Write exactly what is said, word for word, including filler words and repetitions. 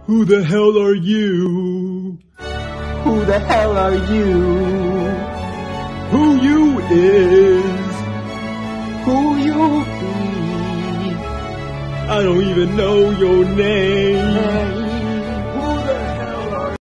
Who the hell are you? Who the hell are you? Who you is? Who you be? I don't even know your name.